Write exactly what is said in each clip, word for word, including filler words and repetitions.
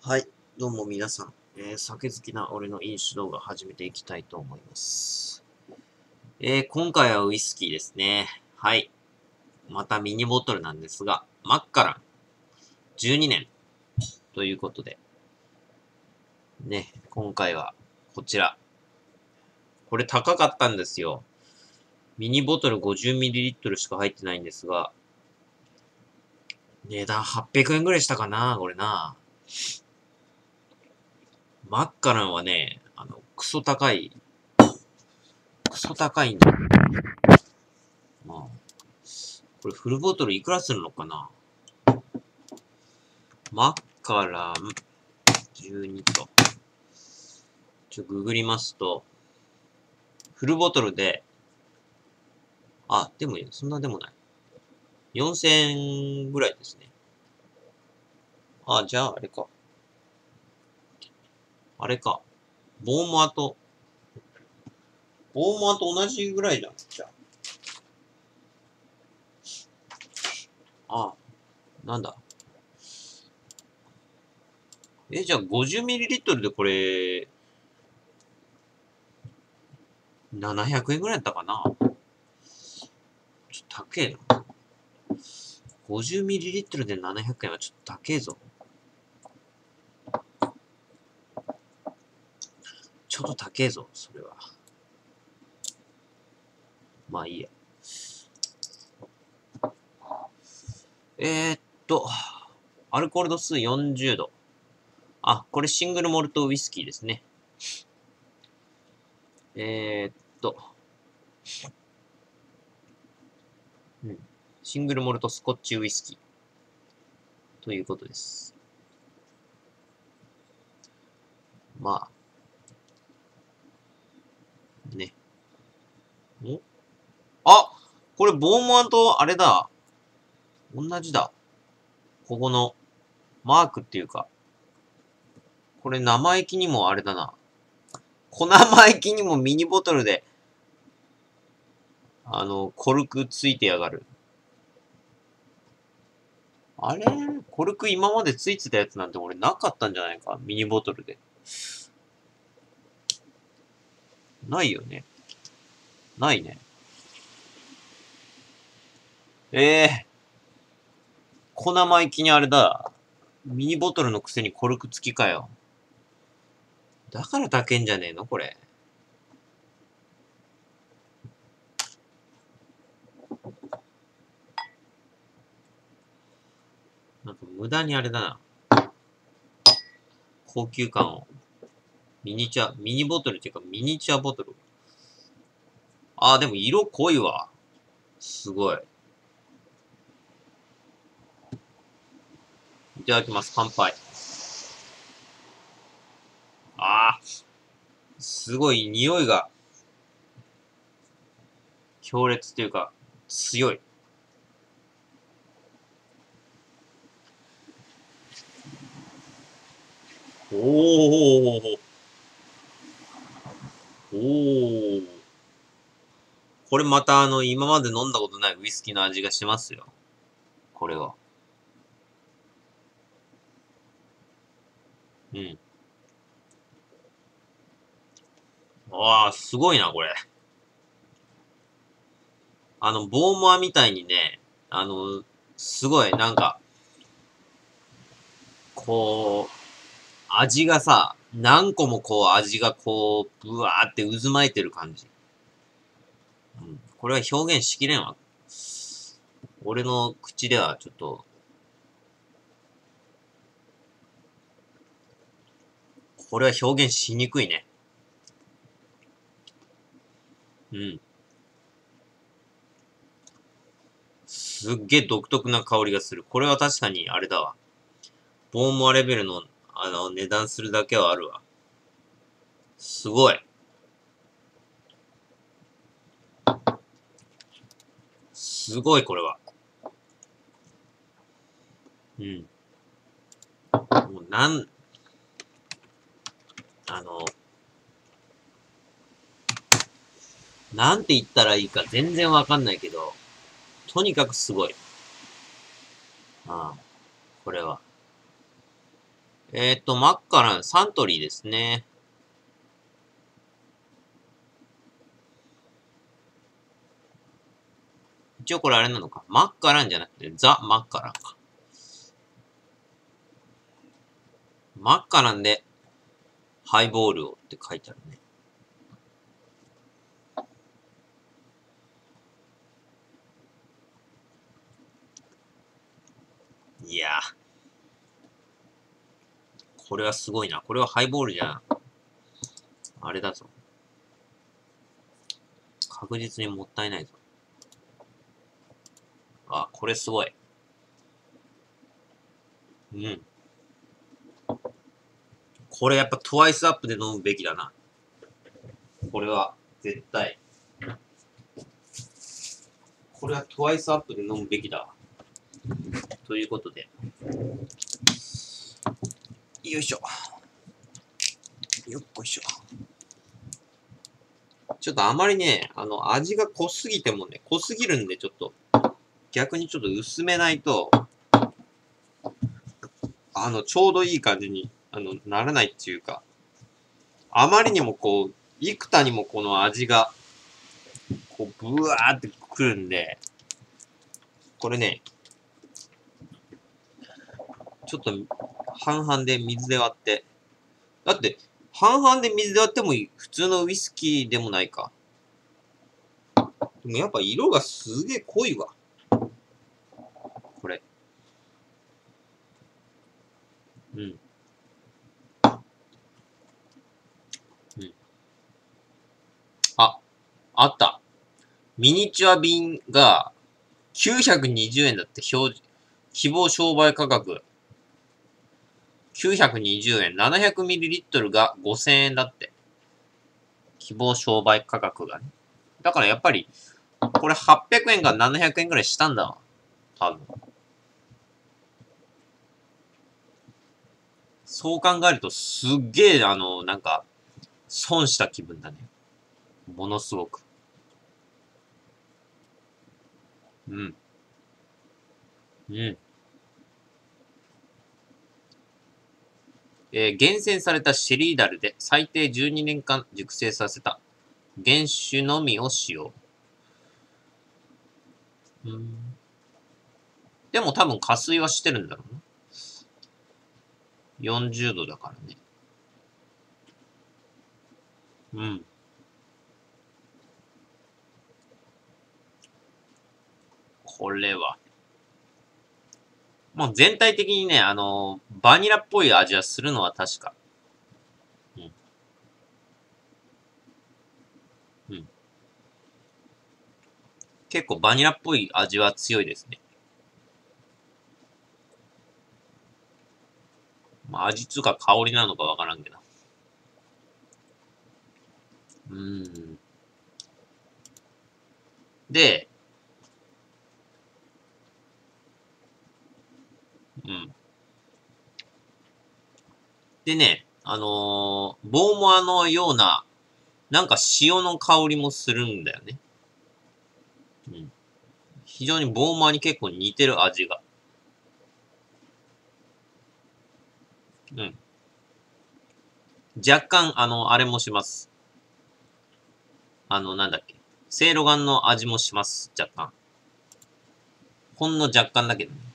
はい、どうも皆さん、えー酒好きな俺の飲酒動画始めていきたいと思います。えー今回はウイスキーですね。はい。またミニボトルなんですが、マッカランじゅうにねんということで、ね、今回はこちら。これ高かったんですよ。ミニボトル ごじゅうミリリットル しか入ってないんですが、値段はっぴゃくえんぐらいしたかな、これな。マッカランはね、あの、クソ高い、クソ高いんだ。まあ、これフルボトルいくらするのかな。マッカランじゅうにと。ちょ、ググりますと、フルボトルで、あ、でも、そんなでもない。よんせんえんぐらいですね。あ、じゃあ、あれか。あれか。ボーモアと、ボーモアと同じぐらいじゃん。じゃあ。あ、なんだ。え、じゃあ ごじゅうミリリットル でこれ、ななひゃくえんぐらいだったかな。ちょっと高えな。ごじゅうミリリットル でななひゃくえんはちょっと高えぞ。ちょっと高えぞ、それは。まあいいや。えー、っと、アルコール度数よんじゅうど。あ、これシングルモルトウイスキーですね。えー、っと、うん。シングルモルトスコッチウイスキー。ということです。まあ、ね。んあこれボーモアとあれだ。同じだ。ここのマークっていうか。これ生意気にもあれだな。小生意気にもミニボトルで、あの、コルクついてやがる。あれコルク今までついてたやつなんて俺なかったんじゃないかミニボトルで。ないよね。ないね。ええー、小生意気にあれだ。ミニボトルのくせにコルク付きかよ。だから高えんじゃねえのこれ。なんか無駄にあれだな。高級感を。ミニチュア、ミニボトルっていうかミニチュアボトル。あー、でも色濃いわ。すごい。いただきます。乾杯。あー、すごい匂いが強烈っていうか、強い。おー。おー。これまたあの、今まで飲んだことないウイスキーの味がしますよ。これは。うん。ああ、すごいな、これ。あの、ボーモアみたいにね、あの、すごい、なんか、こう、味がさ、何個もこう味がこう、ブワーって渦巻いてる感じ。うん。これは表現しきれんわ。俺の口ではちょっと、これは表現しにくいね。うん。すっげえ独特な香りがする。これは確かにあれだわ。ボーモアレベルの、あの、値段するだけはあるわ。すごい。すごい、これは。うん。もう、なん、あの、なんて言ったらいいか全然わかんないけど、とにかくすごい。ああ、これは。 えっと、マッカラン、サントリーですね。一応これあれなのか。マッカランじゃなくて、ザ・マッカランか。マッカランで、ハイボールをって書いてあるね。いやー。これはすごいな。これはハイボールじゃん。あれだぞ。確実にもったいないぞ。あ、これすごい。うん。これやっぱトワイスアップで飲むべきだな。これは、絶対。これはトワイスアップで飲むべきだわ。ということで。よいしょ。よっこいしょ。ちょっとあまりね、あの、味が濃すぎてもね、濃すぎるんで、ちょっと、逆にちょっと薄めないと、あの、ちょうどいい感じに、あの、ならないっていうか、あまりにもこう、幾多にもこの味が、こう、ブワーってくるんで、これね、ちょっと、半々で水で割って、だって、半々で水で割ってもいい。普通のウイスキーでもないか。でもやっぱ色がすげえ濃いわ。これ。うん。うん。あ、あった。ミニチュア瓶がきゅうひゃくにじゅうえんだって表示。希望商売価格。きゅうひゃくにじゅうえん。ななひゃくミリリットル がごせんえんだって。希望商売価格がね。だからやっぱり、これはっぴゃくえんかななひゃくえんくらいしたんだわ。多分。そう考えるとすっげえ、あの、なんか、損した気分だね。ものすごく。うん。うん。えー厳選されたシェリーダルで最低じゅうにねんかん熟成させた原酒のみを使用。うん。でも多分加水はしてるんだろうな。よんじゅうどだからね。うん。これは。もう全体的にね、あのーバニラっぽい味はするのは確か。うん。うん。結構バニラっぽい味は強いですね。まあ、味つうか香りなのかわからんけど。うーん。で、うん。でね、あのーボーモアのような、なんか塩の香りもするんだよね。うん。非常にボーモアに結構似てる味が。うん。若干、あの、あれもします。あの、なんだっけ。せいろがんの味もします。若干。ほんの若干だけどね。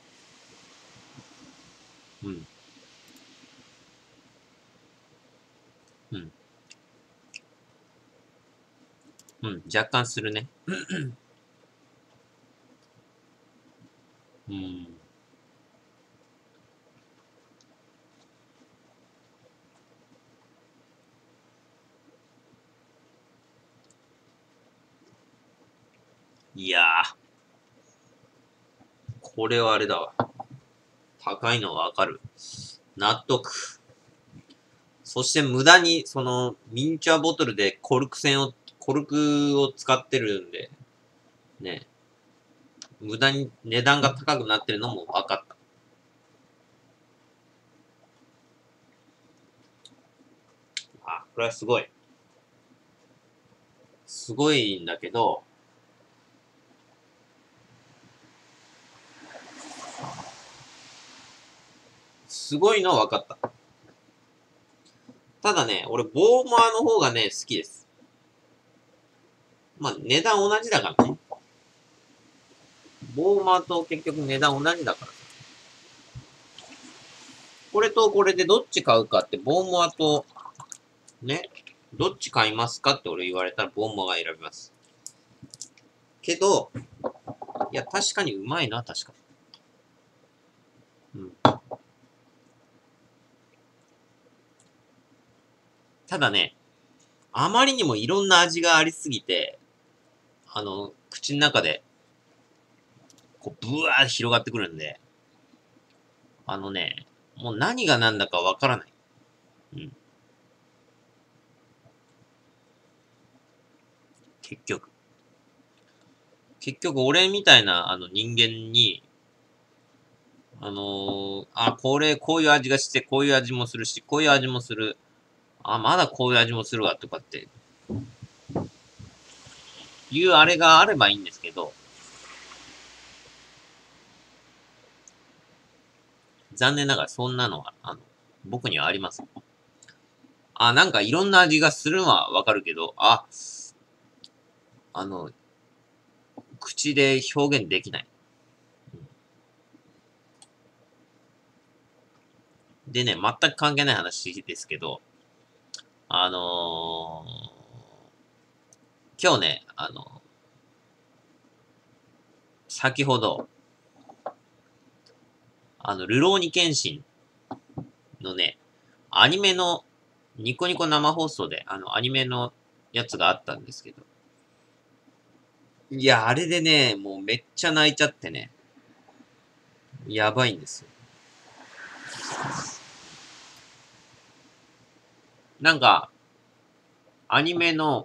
うん。うん。うん。若干するね。うん。いやー、これはあれだわ。高いのはわかる。納得。そして無駄に、その、ミニチュアボトルでコルク栓を、コルクを使ってるんで、ね、無駄に値段が高くなってるのも分かった。あ、これはすごい。すごいんだけど、 すごいのは分かった。ただね、俺、ボーマーの方がね、好きです。まあ、値段同じだからね。ボーマーと結局値段同じだからさ。これとこれでどっち買うかって、ボーマーと、ね、どっち買いますかって俺言われたらボーマーが選びます。けど、いや、確かにうまいな、確かに。うん。ただね、あまりにもいろんな味がありすぎて、あの、口の中で、こう、ブワー広がってくるんで、あのね、もう何が何だかわからない。うん。結局。結局、俺みたいな、あの、人間に、あのー、あ、これ、こういう味がして、こういう味もするし、こういう味もする。あ、まだこういう味もするわ、とかって、いうあれがあればいいんですけど、残念ながらそんなのは、あの、僕にはありません。あ、なんかいろんな味がするのはわかるけど、あ、あの、口で表現できない。でね、全く関係ない話ですけど、あのー、今日ね、あの、先ほど、あの、ルローニケンシンのね、アニメの、ニコニコ生放送で、あの、アニメのやつがあったんですけど、いや、あれでね、もうめっちゃ泣いちゃってね、やばいんですよ。なんか、アニメの、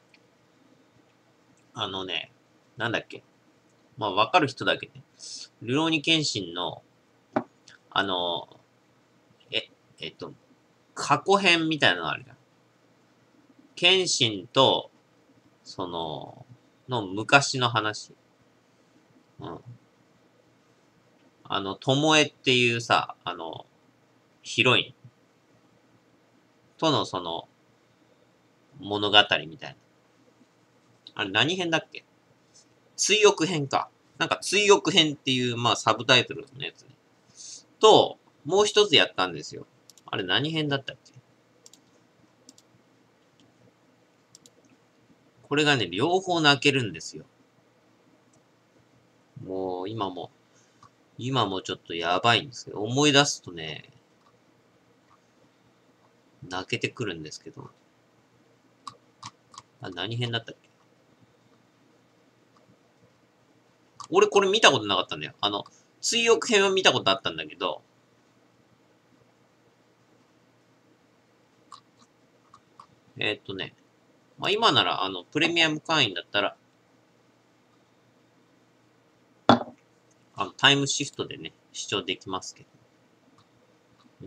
あのね、なんだっけ。まあ、わかる人だけね。ルローニケンシンの、あの、え、えっと、過去編みたいなのあるじゃん。ケンシンと、その、の昔の話。うん。あの、ともえっていうさ、あの、ヒロインとのその、物語みたいな。あれ何編だっけ？追憶編か。なんか追憶編っていう、まあ、サブタイトルのやつね。と、もう一つやったんですよ。あれ何編だったっけ？これがね、両方泣けるんですよ。もう、今も、今もちょっとやばいんですけど、思い出すとね、泣けてくるんですけど。あ、何編だったっけ？俺これ見たことなかったんだよ。あの、追憶編は見たことあったんだけど、えー、っとね、まあ、今なら、あの、プレミアム会員だったら、あの、タイムシフトでね、視聴できますけど。うん。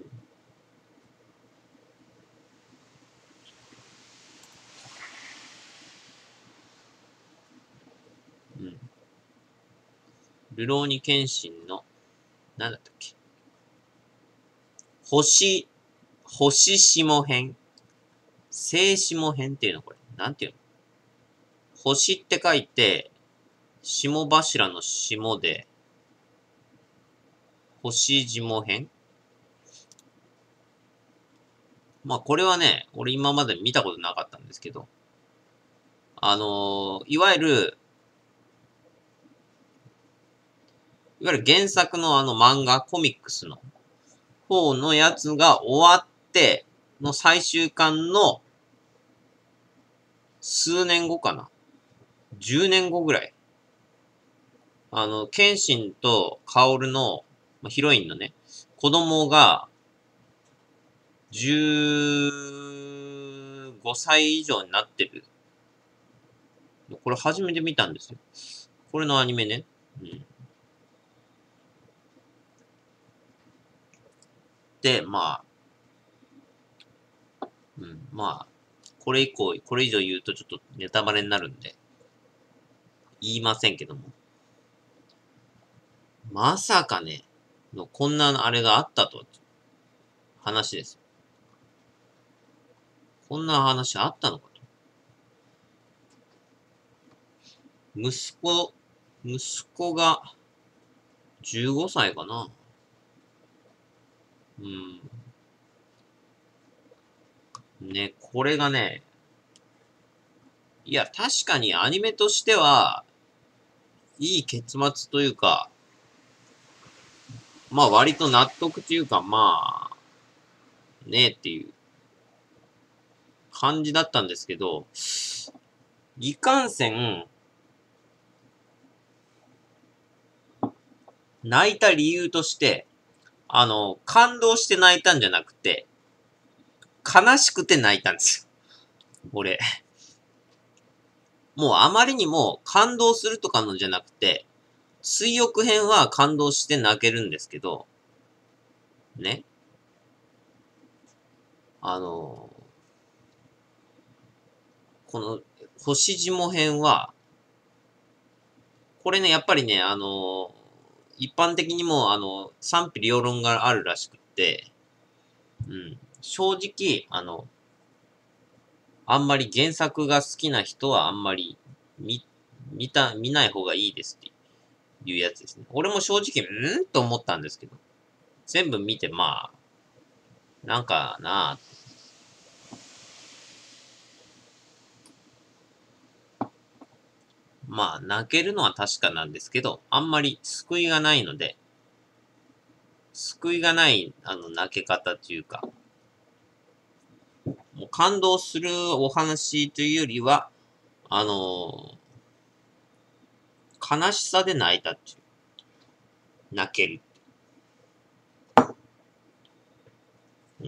うん。ルローニケンシンの、なんだったっけ。星、星下編。星下編っていうのこれ。なんていうの？星って書いて、霜柱の霜で、星下編。まあこれはね、俺今まで見たことなかったんですけど、あのー、いわゆる、いわゆる原作のあの漫画、コミックスの方のやつが終わって、の最終巻の数年後かな。じゅうねんごぐらい。あの、ケンシンとカオルの、まあ、ヒロインのね、子供がじゅうごさい以上になってる。これ初めて見たんですよ。これのアニメね。うん。で、まあ、うん、まあ、これ以降、これ以上言うとちょっとネタバレになるんで、言いませんけども。まさかね、のこんなあれがあったと。 話です。こんな話あったのかと。息子、息子がじゅうごさいかな。うん。ね、これがね、いや、確かにアニメとしては、いい結末というか、まあ割と納得というか、まあ、ねえっていう感じだったんですけど、いかんせん、泣いた理由として、あの、感動して泣いたんじゃなくて、悲しくて泣いたんですよ。俺。もうあまりにも感動するとかのじゃなくて、水浴編は感動して泣けるんですけど、ね。あの、この、星霜編は、これね、やっぱりね、あの、一般的にも、あの、賛否両論があるらしくって、うん。正直、あの、あんまり原作が好きな人はあんまり見、見た、見ない方がいいですっていうやつですね。俺も正直、んと思ったんですけど、全部見て、まあ、なんかなまあ、泣けるのは確かなんですけど、あんまり救いがないので、救いがない、あの、泣け方というか、もう感動するお話というよりは、あのー悲しさで泣いたっていう。泣ける。うん、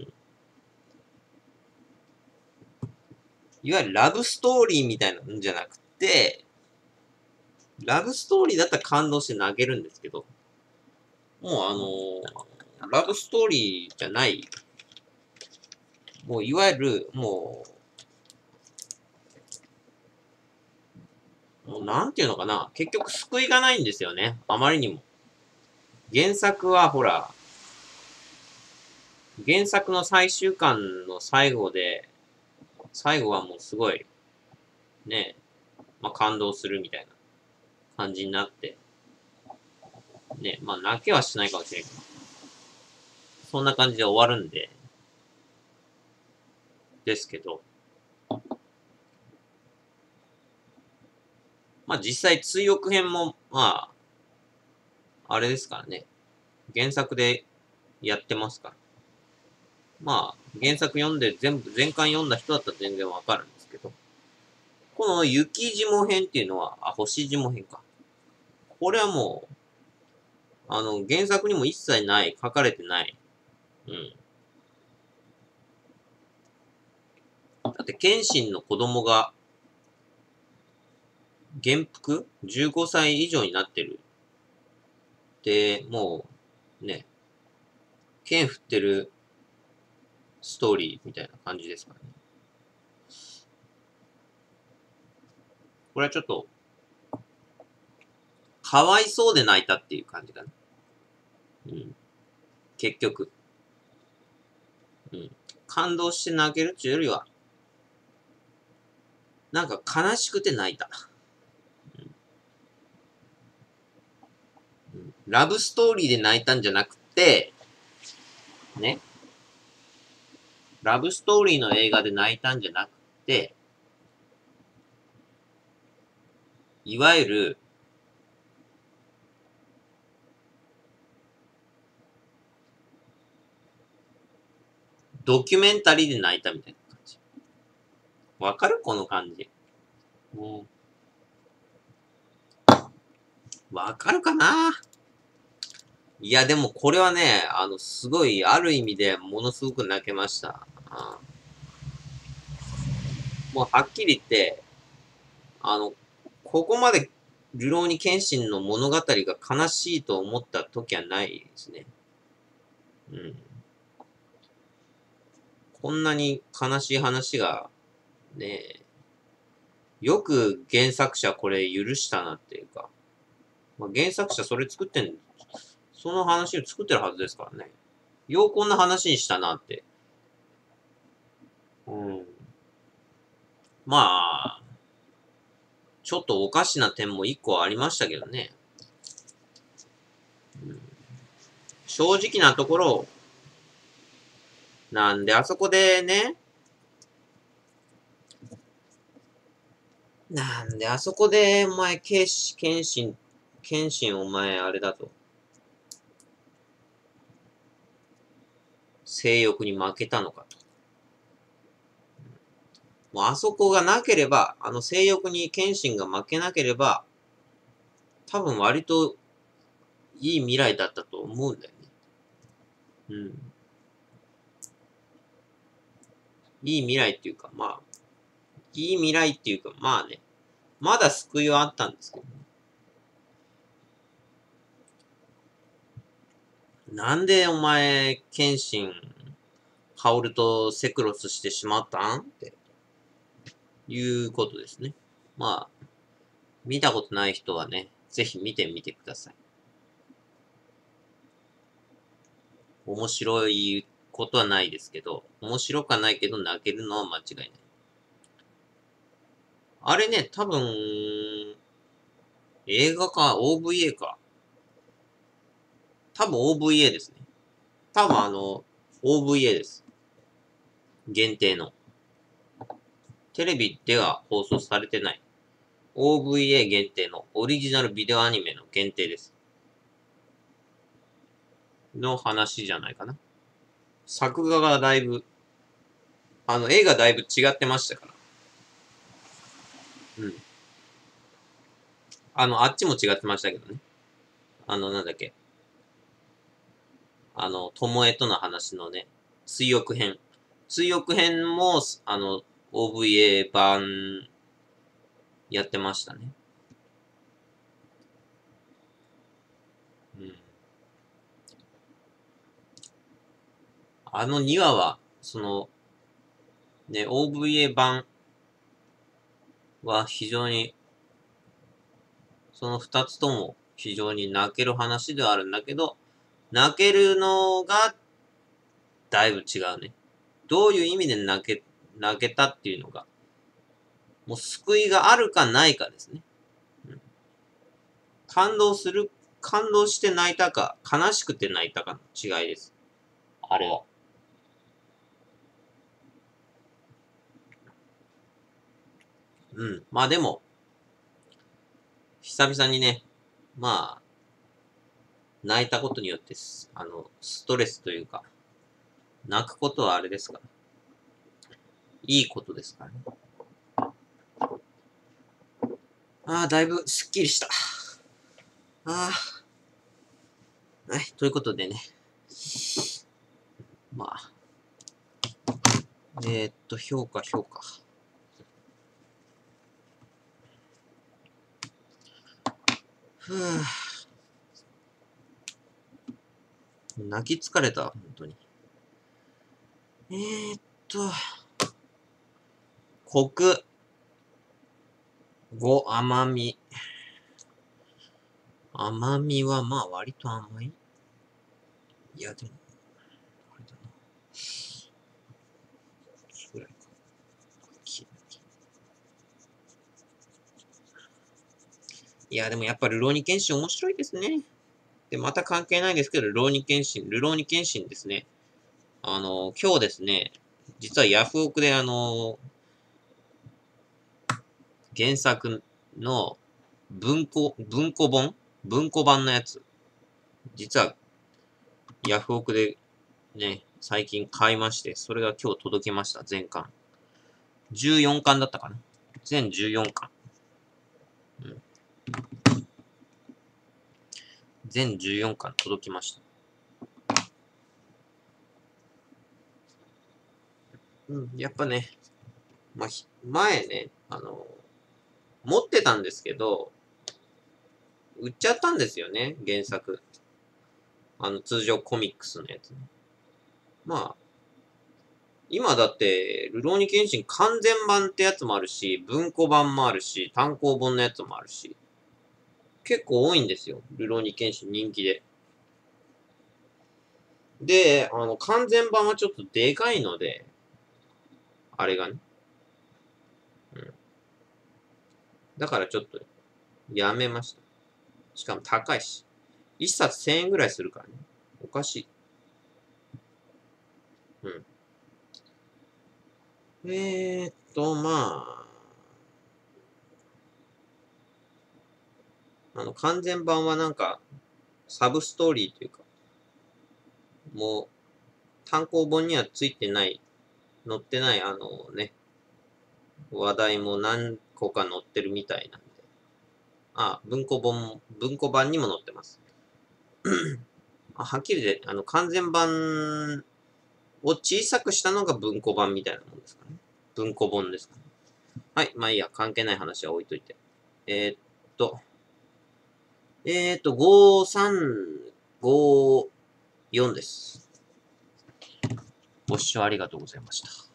いわゆるラブストーリーみたいなんじゃなくて、ラブストーリーだったら感動して泣けるんですけど、もうあのーラブストーリーじゃない、もういわゆる、もう、もうなんていうのかな、結局救いがないんですよね。あまりにも。原作はほら、原作の最終巻の最後で、最後はもうすごい、ね、まあ、感動するみたいな感じになって、ね、まあ泣けはしないかもしれんけど、そんな感じで終わるんで、ですけど、まあ実際追憶編も、まあ、あれですからね、原作でやってますから。まあ、原作読んで全部、全巻読んだ人だったら全然わかるんですけど、この雪雲編っていうのは、あ、星雲編か。これはもう、あの、原作にも一切ない、書かれてない。うん。だって、謙信の子供が、元服 ?じゅうご 歳以上になってる。で、もう、ね、剣振ってるストーリーみたいな感じですからね。これはちょっと、かわいそうで泣いたっていう感じかな。うん。結局。うん。感動して泣けるっていうよりは、なんか悲しくて泣いた。うん。ラブストーリーで泣いたんじゃなくて、ね。ラブストーリーの映画で泣いたんじゃなくて、いわゆる、ドキュメンタリーで泣いたみたいな感じ。わかるこの感じ。もう、わかるかないや、でもこれはね、あの、すごい、ある意味でものすごく泣けました。あもうはっきり言って、あの、ここまで、流浪に剣心の物語が悲しいと思った時はないですね。うん。こんなに悲しい話が、ね、よく原作者これ許したなっていうか、まあ、原作者それ作ってん、その話を作ってるはずですからね。 ようこんな話にしたなって。うん。まあ、ちょっとおかしな点も一個ありましたけどね。うん、正直なところ、なんであそこでね、なんであそこで、お前、剣心、剣心、剣心お前、あれだと。性欲に負けたのかと。もうあそこがなければ、あの性欲に剣心が負けなければ、多分割といい未来だったと思うんだよね。うん。いい未来っていうか、まあ、いい未来っていうか、まあね、まだ救いはあったんですけどね。なんでお前、剣心、ハオルとセクロスしてしまったんっていうことですね。まあ、見たことない人はね、ぜひ見てみてください。面白いことはないですけど、面白くはないけど泣けるのは間違いない。あれね、多分、映画か、オーブイエー か。多分 オーブイエー ですね。多分あの、オーブイエー です。限定の。テレビでは放送されてない。オーブイエー 限定のオリジナルビデオアニメの限定です。の話じゃないかな。作画がだいぶ、あの、絵がだいぶ違ってましたから。うん。あの、あっちも違ってましたけどね。あの、なんだっけ。あの、ともえとの話のね、追憶編。追憶編も、あの、オーブイエー 版やってましたね。うん。あのにわは、その、ね、オーブイエー 版は非常に、その二つとも非常に泣ける話ではあるんだけど、泣けるのがだいぶ違うね。どういう意味で泣け、泣けたっていうのが、もう救いがあるかないかですね。うん、感動する、感動して泣いたか、悲しくて泣いたかの違いです。あれは。うん。まあでも、久々にね、まあ、泣いたことによって、あの、ストレスというか、泣くことはあれですから。いいことですからね。ああ、だいぶスッキリした。ああ。はい、ということでね。まあ。えー、っと、評価、評価。ふぅ。泣き疲れた、本当に。えー、っと、コク、ご、甘み。甘みはまあ割と甘い。いや、でも、あれだな。それか。いや、でもやっぱりルローニケンシン面白いですね。で、また関係ないですけど、ルローニケンシン、ルローニケンシンですね。あの、今日ですね、実はヤフオクであの、原作の文庫、文庫本文庫版のやつ。実はヤフオクでね、最近買いまして、それが今日届きました、全巻。じゅうよんかんだったかな。全じゅうよんかん。うん。全じゅうよんかん届きました。うん、やっぱね、まあ、前ね、あの、持ってたんですけど、売っちゃったんですよね、原作。あの、通常コミックスのやつね。まあ、今だって、ルローニケンシン完全版ってやつもあるし、文庫版もあるし、単行本のやつもあるし、結構多いんですよ。ルローニケンシン人気で。 で、あの、完全版はちょっとでかいので、あれがね。うん。だからちょっと、やめました。しかも高いし。一冊千円ぐらいするからね。おかしい。うん。えーっと、まあ、あの、完全版はなんか、サブストーリーというか、もう、単行本にはついてない、載ってない、あのね、話題も何個か載ってるみたいなんで。あ、文庫本、文庫版にも載ってます。あはっきりで、あの、完全版を小さくしたのが文庫版みたいなもんですかね。文庫本ですかね。はい、まあいいや、関係ない話は置いといて。えー、っと、えー、っと、ごさんごよんです。ご視聴ありがとうございました。